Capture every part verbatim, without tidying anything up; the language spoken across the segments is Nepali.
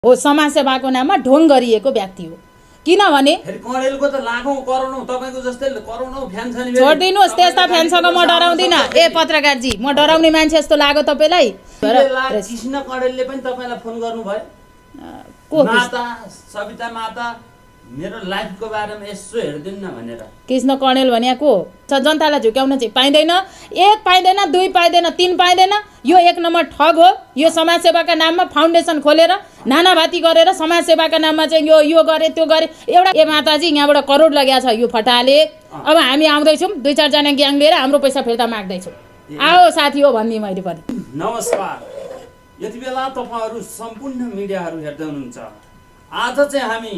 हो समाजसेवाको नाममा ढोङ गरिएको व्यक्ति हो। किनभने कणेलको त लाखौं करोडौं तपाईको जस्तै करोडौं फ्यान छ नि। छोड्दिनुस् त्यस्ता फ्यानसँग म डराउँदिन। ए पत्रकारजी म डराउने मान्छे जस्तो लाग्यो तपाईलाई? कृष्ण कणेलले पनि तपाईलाई फोन गर्नु भयो? को माता सविता माता मेरो लाइफको बारेमा यसो हेर्दिन न भनेर। कृष्ण कणेल भन्या को? जनतालाई झुक्याउन चाहिँ पाइँदैन। एक पाइँदैन, दुई पाइँदैन, तीन पाइँदैन। यो एक नम्बर ठग हो। यो समाजसेवाका नाममा फाउन्डेसन खोलेर नानाभाती गरेर समाजसेवाका नाममा चाहिँ यो यो गरे त्यो गरे। एउटा ए माताजी यहाँबाट करोड लग्या छ यो फटाले। अब हामी आउँदैछौँ दुई चारजना ग्याङ लिएर हाम्रो पैसा फिर्ता माग्दैछौँ। आओ साथी हो भन्ने मैले पनि। नमस्कार, यति बेला तपाईहरु सम्पूर्ण मिडियाहरु हेर्दै हुनुहुन्छ। आज चाहिँ हामी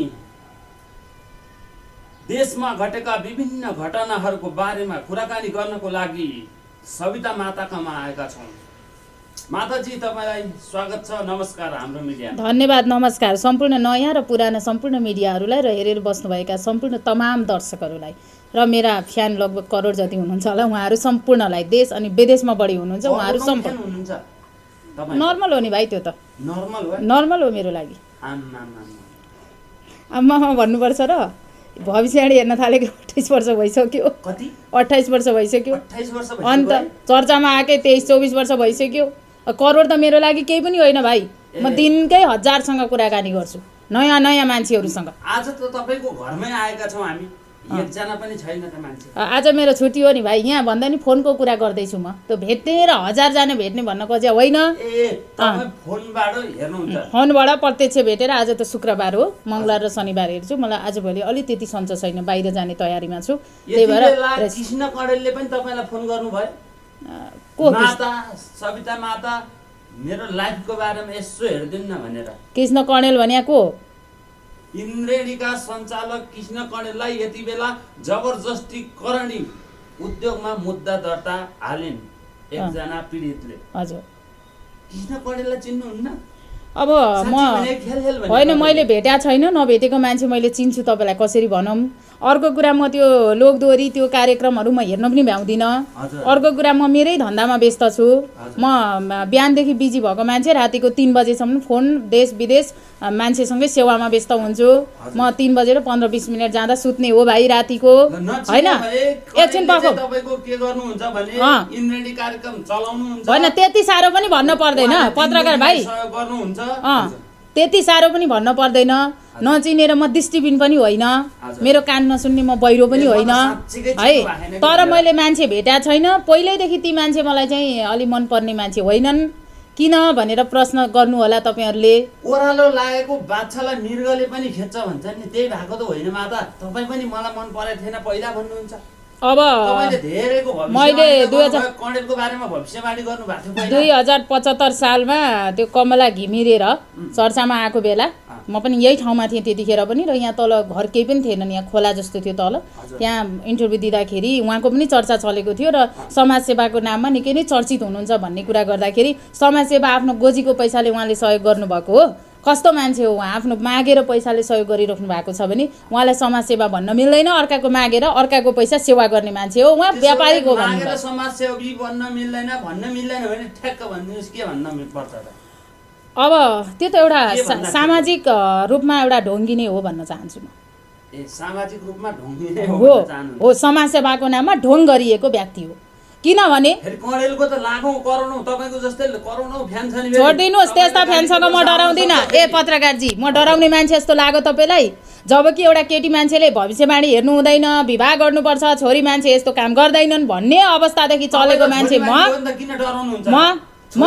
देशमा घटेका विभिन्न घटनाहरूको बारेमा कुराकानी गर्नको लागि सविता माताकामा आएका छौँ। माताजी तपाईलाई स्वागत छ। नमस्कार हाम्रो मिडिया। धन्यवाद, नमस्कार सम्पूर्ण नयाँ र पुराना सम्पूर्ण मिडियाहरूलाई र हेरेर बस्नुभएका सम्पूर्ण तमाम दर्शकहरूलाई र मेरा फ्यान लगभग करोड जति हुनुहुन्छ होला उहाँहरू सम्पूर्णलाई, देश अनि विदेशमा बढी हुनुहुन्छ उहाँहरू सम्पूर्ण हुनुहुन्छ। नर्मल हो नि भाइ, त्यो त नर्मल हो। नर्मल हो मेरो लागि। आम्मा आम्मा भन्नुपर्छ र भविष्यवाणी हेर्न थालेको अठाइस वर्ष भइसक्यो। कति? अठाइस वर्ष भइसक्यो। अठाइस वर्ष भइसक्यो। अन्त चर्चामा आएकै तेइस चौबिस वर्ष भइसक्यो। करोड त मेरो लागि केही पनि होइन भाइ। म दिनकै हजारसँग कुराकानी गर्छु, नयाँ नयाँ मान्छेहरूसँग। आज त तपाईको घरमै आएका छौँ हामी, एकजना पनि छैन त मान्छे। आज मेरो छुट्टी हो नि भाइ। यहाँ भन्दा नि फोनको कुरा गर्दैछु म। त्यो भेट्ने र हजारजना भेट्ने भन्न खोजे होइन। ए तपाईँ फोनबाट हेर्नुहुन्छ? फोनबाट प्रत्यक्ष भेटेर। आज त शुक्रबार हो, मङ्गलबार र शनिबार हेर्छु। मलाई आजभोलि अलि त्यति सन्चो छैन, बाहिर जाने तयारीमा छु। त्यही भएर कृष्ण कणेलले पनि तपाईलाई फोन गर्नुभयो? को? माता सविता माता मेरो लाइफको बारेमा यसो हेर्दिन न भनेर। कृष्ण कणेल भन्या को? इन्द्रेणीका सञ्चालक कृष्ण कणेललाई यति बेला जबरजस्ती करणी उद्योगमा मुद्दा दर्ता हालिन् एकजना पीडितले। हजुर, कृष्ण कणेललाई चिन्नुहुन्न? अब म होइन, मैले भेट्या छैन। नभेटेको मान्छे मैले चिन्छु तपाईँलाई कसरी भनौँ। अर्को कुरा म त्यो लोकदोहोरी त्यो कार्यक्रमहरू म हेर्न पनि भ्याउँदिनँ। अर्को कुरा म मेरै धन्दामा व्यस्त छु। म बिहानदेखि बिजी भएको मान्छे, रातिको तिन बजेसम्म फोन देश विदेश मान्छेसँगै सेवामा व्यस्त हुन्छु। म तिन बजेर पन्ध्र बिस मिनट जाँदा सुत्ने हो भाइ रातिको, होइन? एकछिन पख होइन, त्यति साह्रो पनि भन्न पर्दैन पत्रकार भाइ। त्यति साह्रो पनि भन्न पर्दैन। नचिनेर म दृष्टिबिन पनि होइन, मेरो कान नसुन्ने म बहिरो पनि होइन है। तर मैले मान्छे भेट्या छैन। पहिल्यैदेखि ती मान्छे मलाई चाहिँ अलि मनपर्ने मान्छे होइनन्। किन भनेर प्रश्न गर्नु होला तपाईँहरूले। ओह्रालो लागेको बाछालाई मृगले पनि खेच्छ भन्छ नि, त्यही भएको त होइन माता? तपाईँ पनि मलाई मन परेको थिएन पहिला भन्नुहुन्छ। अब मैले दुई हजार पचहत्तर सालमा त्यो कमला घिमिरेर चर्चामा आएको बेला म पनि यही ठाउँमा थिएँ त्यतिखेर पनि। र यहाँ तल घर केही पनि थिएन, यहाँ खोला जस्तो थियो तल। त्यहाँ इन्टरभ्यू दिँदाखेरि उहाँको पनि चर्चा चलेको थियो र समाजसेवाको नाममा निकै नै चर्चित हुनुहुन्छ भन्ने कुरा गर्दाखेरि समाजसेवा आफ्नो गोजीको पैसाले उहाँले सहयोग गर्नुभएको हो। कस्तो मान्छे हो उहाँ? आफ्नो मागेर पैसाले सहयोग गरिराख्नु भएको छ भने उहाँलाई समाजसेवा भन्न मिल्दैन। अर्काको मागेर अर्काको पैसा सेवा गर्ने मान्छे हो उहाँ, व्यापारिक हो। समाजसेवी भन्न मिल्दैन भन्न मिल्दैन भने ठ्याक्क भनिदिनुहोस् के भन्न पर्छ त? अब त्यो त एउटा सामाजिक रूपमा एउटा ढोङ्गिने हो भन्न चाहन्छु म। ए सामाजिक रूपमा ढोङ्गिने हो? हो, समाजसेवाको नाममा ढोङ गरिएको व्यक्ति हो। किनभने कणेलको त लाखौं करोडौं तपाईको जस्तै करोडौं फ्यान छ नि। छोड्दिनुस् त्यस्ता फ्यानसँग म डराउँदिन। ए पत्रकारजी म डराउने मान्छे जस्तो लाग्यो तपाईलाई? जबकि एउटा केटी मान्छेले भविष्यवाणी हेर्नु हुँदैन, विवाह गर्नुपर्छ, छोरी मान्छे यस्तो काम गर्दैनन् भन्ने अवस्थादेखि चलेको मान्छे म म म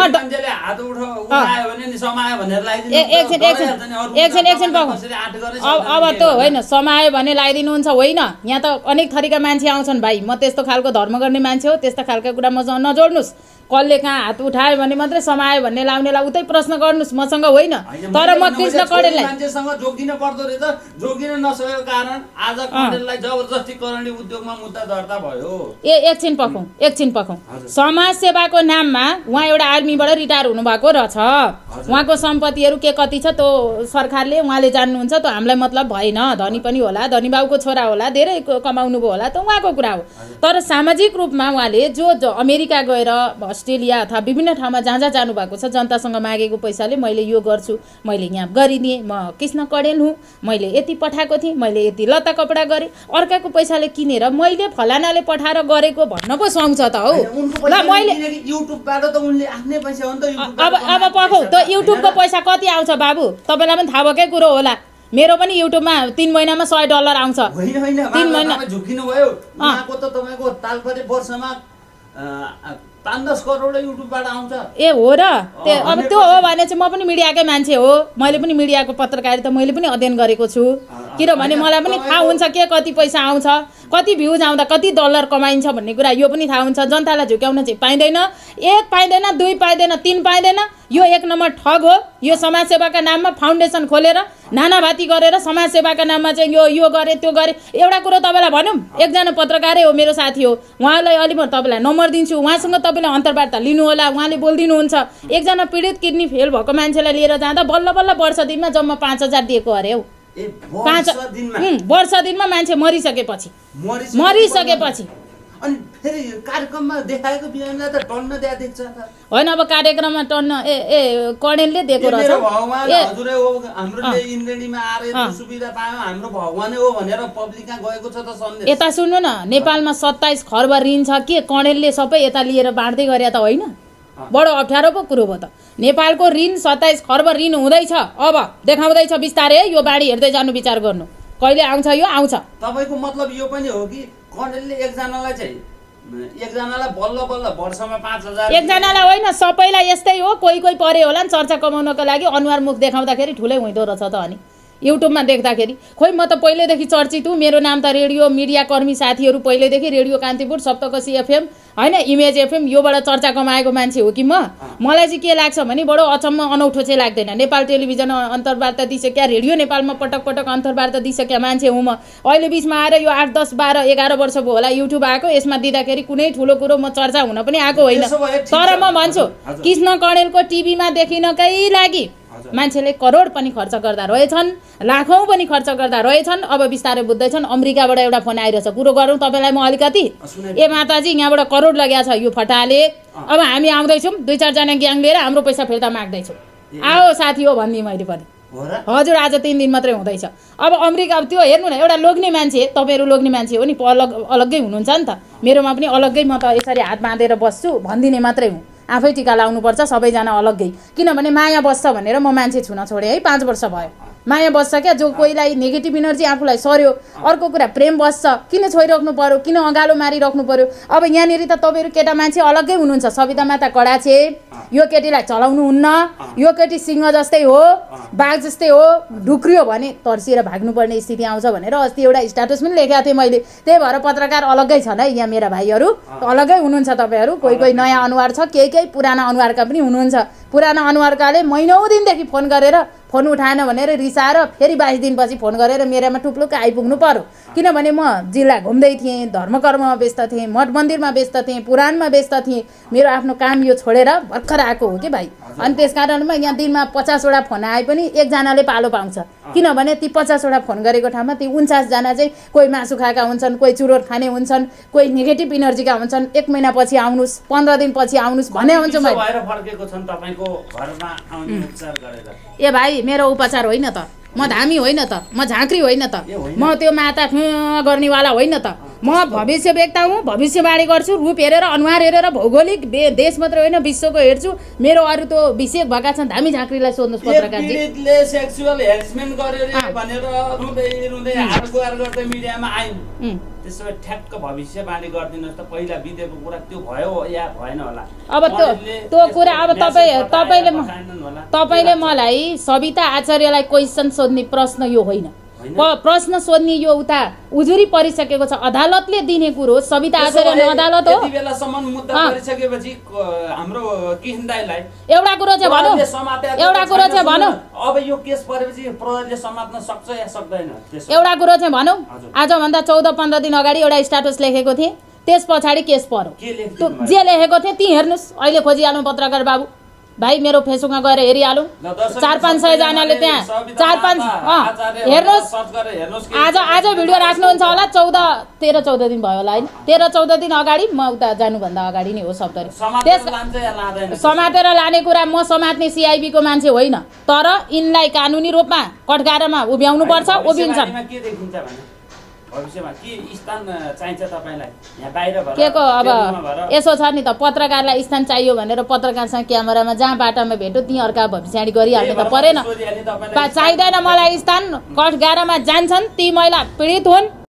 एकछिन एकछिन अब त होइन समायो भने लगाइदिनुहुन्छ होइन? यहाँ त अनेक थरीका मान्छे आउँछन् भाइ। म त्यस्तो खालको धर्म गर्ने मान्छे हो, त्यस्ता खालका कुरा मसँग नजोड्नुहोस्। कसले कहाँ हात उठायो भने मात्रै समायो भन्ने लाउनेलाई उतै प्रश्न गर्नुहोस्, मसँग होइन। तर म कृष्ण कणेललाई मान्छेसँग जोगिन पर्दो रहेछ, जोगिन नसकेको कारण आज कणेललाई जबरजस्ती करणी उद्योगमा मुद्दा दर्ता भयो। ए एकछिन पखौँ एकछिन पखौँ समाजसेवाको नाममा उहाँ एउटा आर्मीबाट रिटायर हुनुभएको रहेछ। उहाँको सम्पत्तिहरू के कति छ त्यो सरकारले उहाँले जान्नुहुन्छ, त्यो हामीलाई मतलब भएन। धनी पनि होला, धनी बाबुको छोरा होला, धेरै कमाउनु भयो होला, त उहाँको कुरा हो। तर सामाजिक रूपमा उहाँले जो अमेरिका गएर अस्ट्रेलिया अथवा विभिन्न ठाउँमा जहाँ जहाँ जानुभएको छ जनतासँग मागेको पैसाले मैले यो गर्छु, मैले यहाँ गरिदिएँ, म कृष्ण कडेल हुँ, मैले यति पठाएको थिएँ, मैले यति लत्ता कपडा गरेँ, अर्काको पैसाले किनेर मैले फलानाले पठाएर गरेको भन्न पो सुहाउँछ त हौ। ल मैले युट्युबबाट त उनले आफ्नै पैसा हो नि त अब अब पखौ त युट्युबको पैसा कति आउँछ बाबु, तपाईँलाई पनि थाहा भएकै कुरो होला। मेरो पनि युट्युबमा तीन महिनामा सय डलर आउँछ। होइन होइन तीन महिना झुकिनु भयो। उहाँको त तपाईँको तालपरे वर्षमा पाँच दस करोड युट्युबबाट आउँछ। ए हो र, त्यो अब त्यो हो भने चाहिँ म पनि मिडियाकै मान्छे हो, मैले पनि मिडियाको पत्रकारिता मैले पनि अध्ययन गरेको छु। किनभने मलाई पनि थाहा हुन्छ के कति पैसा आउँछ, कति भ्युज आउँदा कति डलर कमाइन्छ भन्ने कुरा यो पनि थाहा हुन्छ। जनतालाई झुक्याउन चाहिँ पाइँदैन, एक पाइँदैन, दुई पाइँदैन, तिन पाइँदैन। यो एक नम्बर ठग हो। यो समाजसेवाका नाममा फाउन्डेसन खोलेर नानाभाती गरेर समाजसेवाका नाममा चाहिँ यो यो गरे त्यो गरे। एउटा कुरो तपाईँलाई भनौँ, एकजना पत्रकारै हो, मेरो साथी हो, उहाँलाई अलि म तपाईँलाई नम्बर दिन्छु, उहाँसँग तपाईँले अन्तर्वार्ता लिनु होला, उहाँले बोलिदिनुहुन्छ। एकजना पीडित किडनी फेल भएको मान्छेलाई लिएर जाँदा बल्ल बल्ल वर्ष दिनमा जम्मा पाँच हजार दिएको अरे हौ। पाँच वर्ष दिनमा मान्छे मरिसकेपछि मरिसकेपछि अनि फेरि कार्यक्रममा देखाएको बिहानलाई त टन्न दिया देख्छ त होइन। अब कार्यक्रममा टन्न ए ए कडेलले दिएको रहेछ। भगवान हजुरै हो, हाम्रोले इन्द्रेणीमा आएर सुविधा पायौँ, हाम्रो भगवानै हो भनेर पब्लिकमा गएको छ त सन्देश। यता सुन्नु न, नेपालमा सत्ताइस खर्ब ऋण छ के कडेलले सबै यता लिएर बाँड्दै गरे त होइन? बडो अप्ठ्यारो पो कुरो भयो त। नेपालको ऋण सत्ताइस खर्ब ऋण हुँदैछ, अब देखाउँदैछ बिस्तारै। यो बाढी हेर्दै जानु, विचार गर्नु कहिले आउँछ, यो आउँछ। तपाईँको मतलब यो पनि हो कि कडेलले एकजनालाई चाहिँ एकजनालाई बल्ल बल्ल वर्षमा पाँच हजार एकजनालाई होइन सबैलाई यस्तै हो। कोही कोही परे होला नि चर्चा कमाउनको लागि, अनुहार मुख देखाउँदाखेरि ठुलै हुँदो रहेछ त। अनि युट्युबमा देख्दाखेरि खोइ म त पहिल्यैदेखि चर्चित हुँ। मेरो नाम त रेडियो मिडिया कर्मी साथीहरू पहिल्यैदेखि रेडियो कान्तिपुर, सप्तकोशी एफएम होइन, इमेज एफएम योबाट चर्चा कमाएको मान्छे हो कि म। मलाई चाहिँ के लाग्छ भने बडो अचम्म अनौठो चाहिँ लाग्दैन। नेपाल टेलिभिजन अन्तर्वार्ता दिइसक्या, रेडियो नेपालमा पटक पटक अन्तर्वार्ता दिइसक्या मान्छे हुँ म। अहिले बिचमा आएर यो आठ दस बाह्र एघार वर्ष भयो होला युट्युब आएको, यसमा दिँदाखेरि कुनै ठुलो कुरो म चर्चा हुन पनि आएको होइन। तर म भन्छु कृष्ण कडेलको टिभीमा देखिनकै लागि मान्छेले करोड पनि खर्च गर्दा रहेछन्, लाखौँ पनि खर्च गर्दा रहेछन्। अब बिस्तारै बुझ्दैछन्। अमेरिकाबाट एउटा फोन आइरहेछ, कुरो गरौँ तपाईँलाई म अलिकति। ए माताजी यहाँबाट करोड लग्या छ यो फटाले, अब हामी आउँदैछौँ दुई चारजना ग्याङ लिएर, हाम्रो पैसा फिर्ता माग्दैछौँ, आओ साथी हो भन्ने मैले पनि। हजुर आज तिन दिन मात्रै हुँदैछ। अब अमेरिका त्यो हेर्नु न, एउटा लोग्ने मान्छे, तपाईँहरू लोग्ने मान्छे हो नि, अलग अलग्गै हुनुहुन्छ नि त। मेरोमा पनि अलग्गै, म त यसरी हात बाँधेर बस्छु भनिदिने मात्रै हुँ। आफै टिका लाउनुपर्छ सबैजना अलग्गै, किनभने माया बस्छ भनेर म मान्छे छुन छोडेँ है। पाँच वर्ष भयो माया बस्छ क्या। जो कोहीलाई नेगेटिभ इनर्जी आफूलाई सर्यो, अर्को कुरा प्रेम बस्छ, किन छोइराख्नु पर्यो, किन अँगालो मारिराख्नु पर्यो। अब यहाँनिर त तपाईँहरू केटा मान्छे अलग्गै हुनुहुन्छ। सविता माता कडा छे, यो केटीलाई चलाउनु हुन्न, यो केटी सिंह जस्तै हो, बाघ जस्तै हो, ढुक्रियो भने तर्सिएर भाग्नुपर्ने स्थिति आउँछ भनेर अस्ति एउटा स्ट्याटस पनि लेखेको थिएँ मैले। त्यही भएर पत्रकार अलग्गै छन् है यहाँ मेरा भाइहरू, अलग्गै हुनुहुन्छ तपाईँहरू। कोही कोही नयाँ अनुहार छ, केही केही पुराना अनुहारका पनि हुनुहुन्छ। पुराना अनुहारकाले महिनौ दिनदेखि फोन गरेर फोन उठाएन भनेर रिसाएर फेरि बाइस दिनपछि फोन गरेर मेरामा टुप्लुक्क आइपुग्नु पर्यो। किनभने म जिल्ला घुम्दै थिएँ, धर्मकर्ममा व्यस्त थिएँ, मठ मन्दिरमा व्यस्त थिएँ, पुराणमा व्यस्त थिएँ। मेरो आफ्नो काम यो छोडेर भर्खर आएको हो कि भाइ। अनि त्यस कारणमा यहाँ दिनमा पचासवटा फोन आए पनि एकजनाले पालो पाउँछ। किनभने ती पचासवटा फोन गरेको ठाउँमा ती उन्चासजना चाहिँ कोही मासु खाएका हुन्छन्, कोही चुरोट खाने हुन्छन्, कोही नेगेटिभ इनर्जीका हुन्छन्। एक महिनापछि आउनुहोस्, पन्ध्र दिनपछि आउनुहोस् भने हुन्छ। मैले ए भाइ मेरो उपचार होइन त, म धामी होइन त, म झाँक्री होइन त, म त्यो माता गर्नेवाला होइन त। म भविष्य व्यक्ता हुँ, भविष्यवाणी गर्छु। रूप हेरेर अनुहार हेरेर भौगोलिक देश मात्र होइन विश्वको हेर्छु। मेरो अरू त विषय भएका छन्। धामी झाँक्रीलाई सोध्नुहोस् पत्रकारजी। सेक्सुअल हेरेसमेन्ट गरेर भनेर रुँदै रुँदै हारगुहार गर्दै मिडियामा आइन्। त्यसो भए ठ्याक्क भविष्यवाणी गरिदिनुहोस् त, पहिला बितेको कुरा त्यो भयो या भएन होला। अब त्यो त्यो कुरा अब तपाईँ तपाईँले तपाईँले मलाई सविता आचार्यलाई क्वेसन सोध्ने प्रश्न यो होइन, प्रश्न सोध्ने यो उता उजुरी परिसकेको छ। अदालतले दिने कुरो सविता आचार्यले अदालत हो। एउटा कुरो चाहिँ भनौँ, एउटा कुरो चाहिँ भनौँ, अब यो केस परेपछि प्रहरीले समात्न सक्छ या सक्दैन? एउटा कुरो चाहिँ भनौँ, आजभन्दा चौध पन्ध्र दिन अगाडि एउटा स्ट्याटस लेखेको थिएँ, त्यस पछाडि केस पर्यो। जे लेखेको थिएँ ती हेर्नुहोस्, अहिले खोजिहाल्नु पत्रकार बाबु। भाइ मेरो फेसबुकमा गएर हेरिहालौँ। चार पाँच सयजनाले त्यहाँ चार पाँच हेर्नुहोस्, आज आज भिडियो राख्नुहुन्छ होला। चौध तेह्र चौध दिन भयो होला होइन, तेह्र चौध दिन अगाडि म उता जानुभन्दा अगाडि नै हो सप्तरी। त्यस समातेर लाने कुरा, म समात्ने सिआइबीको मान्छे होइन, तर यिनलाई कानुनी रूपमा कठघारामा उभ्याउनु पर्छ, उभिन्छन्। भविष्यमा के स्थान चाहिन्छ तपाईलाई यहाँ बाहिर भएर? के को अब यसो छ नि त, पत्रकारलाई स्थान चाहियो भनेर पत्रकारसँग क्यामेरामा जहाँ बाटामा भेट्यो त्यहीँ अर्का भविष्यवाणी गरिहाल्नु त परेन। चाहिँदैन मलाई स्थान। कठघारामा जान्छन् ती महिला, पीडित हुन्,